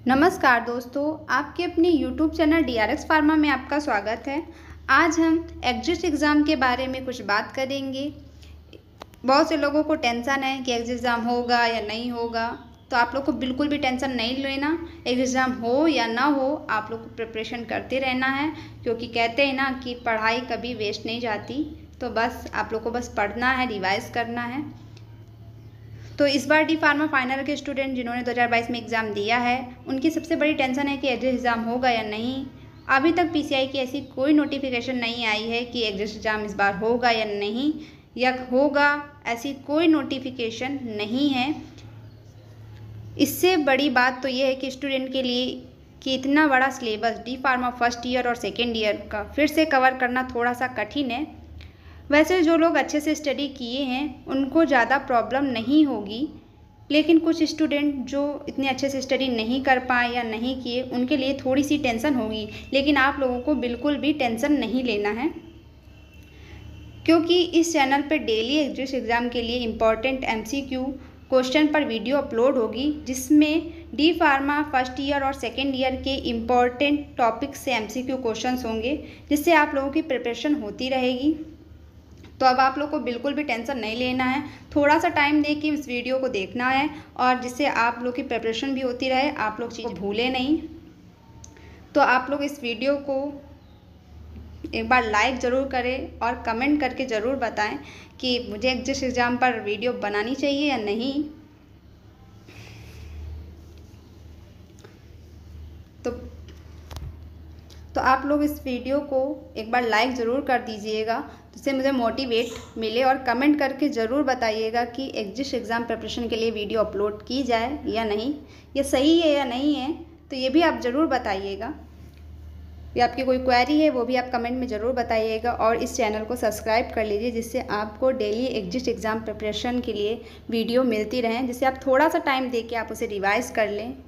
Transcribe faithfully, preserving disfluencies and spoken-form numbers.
नमस्कार दोस्तों, आपके अपने YouTube channel D R X pharma में आपका स्वागत है। आज हम एग्जिट एग्ज़ाम के बारे में कुछ बात करेंगे। बहुत से लोगों को टेंशन है कि एग्जिट एग्ज़ाम होगा या नहीं होगा, तो आप लोग को बिल्कुल भी टेंशन नहीं लेना। एग्जिट एग्ज़ाम हो या ना हो, आप लोग को प्रिपरेशन करते रहना है, क्योंकि कहते हैं ना कि पढ़ाई कभी वेस्ट नहीं जाती। तो बस आप लोग को बस पढ़ना है, रिवाइज़ करना है। तो इस बार डी फार्मा फाइनल के स्टूडेंट जिन्होंने दो हज़ार बाईस में एग्ज़ाम दिया है, उनकी सबसे बड़ी टेंशन है कि एग्जिट एग्ज़ाम होगा या नहीं। अभी तक पी सी आई की ऐसी कोई नोटिफिकेशन नहीं आई है कि एग्जिट एग्ज़ाम इस बार होगा या नहीं, या होगा, ऐसी कोई नोटिफिकेशन नहीं है। इससे बड़ी बात तो ये है कि स्टूडेंट के लिए कि इतना बड़ा syllabus D pharma first year और सेकेंड ईयर का फिर से कवर करना थोड़ा सा कठिन है। वैसे जो लोग अच्छे से स्टडी किए हैं उनको ज़्यादा प्रॉब्लम नहीं होगी, लेकिन कुछ स्टूडेंट जो इतने अच्छे से स्टडी नहीं कर पाए या नहीं किए, उनके लिए थोड़ी सी टेंशन होगी। लेकिन आप लोगों को बिल्कुल भी टेंशन नहीं लेना है, क्योंकि इस चैनल पर डेली एग्जिट एग्ज़ाम के लिए important M C Q question पर वीडियो अपलोड होगी, जिसमें डी फार्मा फर्स्ट ईयर और सेकेंड ईयर के इम्पॉर्टेंट टॉपिक से एम सी क्यू क्वेश्चंस होंगे, जिससे आप लोगों की प्रिपरेशन होती रहेगी। तो अब आप लोग को बिल्कुल भी टेंशन नहीं लेना है, थोड़ा सा टाइम दे के इस वीडियो को देखना है, और जिससे आप लोग की प्रिपरेशन भी होती रहे, आप लोग चीज़ भूलें नहीं। तो आप लोग इस वीडियो को एक बार लाइक ज़रूर करें और कमेंट करके ज़रूर बताएं कि मुझे एग्जिट एग्ज़ाम पर वीडियो बनानी चाहिए या नहीं। तो तो आप लोग इस वीडियो को एक बार लाइक ज़रूर कर दीजिएगा, जिससे मुझे मोटिवेट मिले, और कमेंट करके ज़रूर बताइएगा कि एग्जिट एग्ज़ाम प्रिपरेशन के लिए वीडियो अपलोड की जाए या नहीं, ये सही है या नहीं है, तो ये भी आप ज़रूर बताइएगा। या आपकी कोई क्वेरी है वो भी आप कमेंट में ज़रूर बताइएगा, और इस चैनल को सब्सक्राइब कर लीजिए, जिससे आपको डेली एग्जिट एग्ज़ाम प्रिपरेशन के लिए वीडियो मिलती रहें, जिससे आप थोड़ा सा टाइम दे के आप उसे रिवाइज़ कर लें।